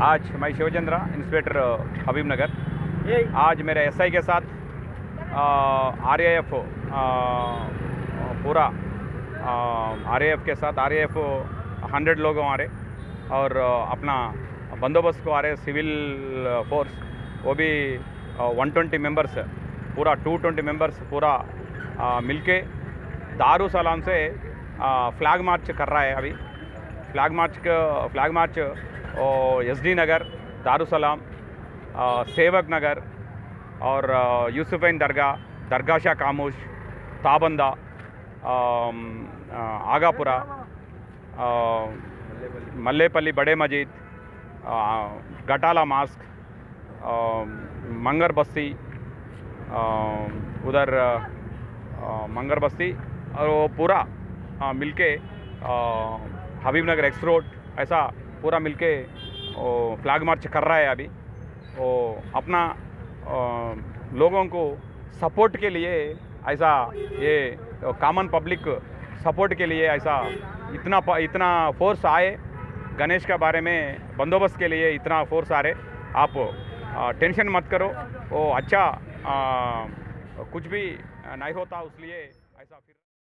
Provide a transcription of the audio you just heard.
आज मैं शिवचंद्रा इंस्पेक्टर हबीब नगर। आज मेरे एसआई के साथ आरएएफ पूरा आरएएफ के साथ आरएएफ 100 लोग आ रहे और अपना बंदोबस्त को आ रहे सिविल फोर्स वो भी 120 मेंबर्स पूरा 220 मेंबर्स पूरा मिलके दारू सलाम से फ्लैग मार्च कर रहा है। अभी फ्लैग मार्च एसडी नगर, दारुसलाम, सेवक नगर और यूसुफैन दरगाह शाह खामोश, ताबंदा, आगापुरा, मल्लेपल्ली बड़े मस्जिद, गटाला मास्क, मंगर बस्ती, उधर मंगर बस्ती और वो पूरा मिलके हबीब नगर एक्स रोड ऐसा पूरा मिलके फ्लैग मार्च कर रहा है। अभी वो अपना लोगों को सपोर्ट के लिए ऐसा ये कॉमन पब्लिक सपोर्ट के लिए ऐसा इतना फोर्स आए। गणेश के बारे में बंदोबस्त के लिए इतना फोर्स आ रहे। आप टेंशन मत करो, वो अच्छा कुछ भी नहीं होता, उसलिए ऐसा फिर